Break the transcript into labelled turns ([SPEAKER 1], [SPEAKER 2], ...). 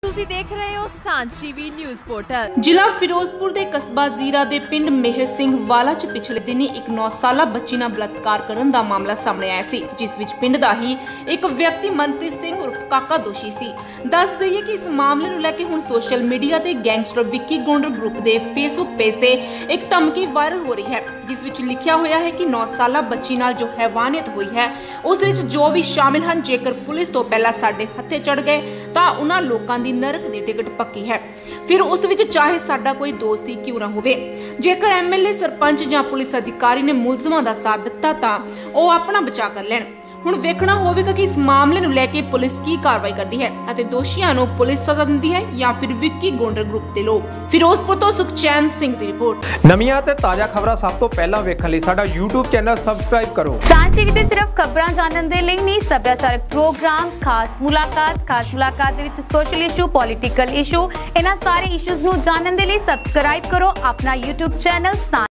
[SPEAKER 1] ਤੁਸੀਂ ਦੇਖ ਰਹੇ ਹੋ ਸਾਂਝ ਟੀਵੀ ਨਿਊਜ਼ ਪੋਰਟਲ।
[SPEAKER 2] ਜ਼ਿਲ੍ਹਾ ਫਿਰੋਜ਼ਪੁਰ ਦੇ ਕਸਬਾ ਜ਼ੀਰਾ ਦੇ ਪਿੰਡ ਮੇਹਰ ਸਿੰਘ ਵਾਲਾ ਚ ਪਿਛਲੇ ਦਿਨੀ ਇੱਕ 9 ਸਾਲਾ ਬੱਚੀ ਨਾਲ ਬਲਾਤਕਾਰ ਕਰਨ ਦਾ ਮਾਮਲਾ ਸਾਹਮਣੇ ਆਇਆ ਸੀ, ਜਿਸ ਵਿੱਚ ਪਿੰਡ ਦਾ ਹੀ ਇੱਕ ਵਿਅਕਤੀ ਮਨਪ੍ਰੀਤ ਸਿੰਘ ਉਰਫ ਕਾਕਾ ਦੋਸ਼ੀ ਸੀ। ਦੱਸ ਦਈਏ ਕਿ ਇਸ ਮਾਮਲੇ ਨੂੰ ਲੈ ਕੇ ਹੁਣ ਸੋਸ਼ਲ ਮੀਡੀਆ ਤੇ ਗੈਂਗਸਟਰ ਵਿੱਕੀ ਗੋਂਡਰ ਗਰੁੱਪ ਦੇ ਫੇਸਬੁੱਕ ਪੇਜ ਤੇ ਇੱਕ ਧਮਕੀ ਵਾਇਰਲ ਹੋ ਰਹੀ ਹੈ, ਜਿਸ ਵਿੱਚ ਲਿਖਿਆ ਹੋਇਆ ਹੈ ਕਿ 9 ਸਾਲਾ ਬੱਚੀ ਨਾਲ ਜੋ ਹੈਵਾਨੀਅਤ ਹੋਈ ਹੈ ਉਸ ਵਿੱਚ ਜੋ ਵੀ ਸ਼ਾਮਿਲ ਹਨ, ਜੇਕਰ ਪੁਲਿਸ ਤੋਂ ਪਹਿਲਾਂ ਸਾਡੇ ਹੱਥੇ ਚੜ ਗਏ ਤਾਂ ਉਹਨਾਂ ਲੋਕਾਂ ਦੀ ਨਰਕ ਦੀ ਟਿਕਟ ਪੱਕੀ ਹੈ, ਫਿਰ ਉਸ ਵਿੱਚ ਚਾਹੇ ਸਾਡਾ ਕੋਈ ਦੋਸਤ ਹੀ ਕਿਉਂ ਨਾ ਹੋਵੇ। ਜੇਕਰ ਐਮਐਲਏ, ਸਰਪੰਚ ਜਾਂ ਪੁਲਿਸ ਅਧਿਕਾਰੀ ਨੇ ਮੁਲਜ਼ਮਾਂ ਦਾ ਸਾਥ ਦਿੱਤਾ ਤਾਂ ਉਹ ਆਪਣਾ ਬਚਾਅ ਕਰ ਲੈਣ। ਹੁਣ ਵੇਖਣਾ ਹੋਵੇਗਾ ਕਿ ਇਸ ਮਾਮਲੇ ਨੂੰ ਲੈ ਕੇ ਪੁਲਿਸ ਕੀ ਕਾਰਵਾਈ ਕਰਦੀ ਹੈ ਅਤੇ ਦੋਸ਼ੀਆਂ ਨੂੰ ਪੁਲਿਸ ਸਜ਼ਾ ਦਿੰਦੀ ਹੈ ਜਾਂ ਫਿਰ ਵਿੱਕੀ ਗੋਂਡਰ ਗਰੁੱਪ ਦੇ ਲੋਕ। ਫਿਰੋਜ਼ਪੁਰ ਤੋਂ ਸੁਖਚੈਨ ਸਿੰਘ ਦੀ ਰਿਪੋਰਟ।
[SPEAKER 3] ਨਵੀਆਂ ਤੇ ਤਾਜ਼ਾ ਖਬਰਾਂ ਸਭ ਤੋਂ ਪਹਿਲਾਂ ਵੇਖਣ ਲਈ ਸਾਡਾ YouTube ਚੈਨਲ ਸਬਸਕ੍ਰਾਈਬ ਕਰੋ।
[SPEAKER 4] ਸਾਂਝ ਟੀਵੀ ਤੇ ਸਿਰਫ ਖਬਰਾਂ ਜਾਣਨ ਦੇ ਲਈ ਨਹੀਂ, ਸੱਭਿਆਚਾਰਕ ਪ੍ਰੋਗਰਾਮ, ਖਾਸ ਮੁਲਾਕਾਤ ਦੇ ਵਿੱਚ ਸੋਸ਼ਲ ਇਸ਼ੂ, ਪੋਲੀਟੀਕਲ ਇਸ਼ੂ, ਇਹਨਾਂ ਸਾਰੇ ਇਸ਼ੂਜ਼ ਨੂੰ ਜਾਣਨ ਦੇ ਲਈ ਸਬਸਕ੍ਰਾਈਬ ਕਰੋ ਆਪਣਾ YouTube ਚੈਨਲ।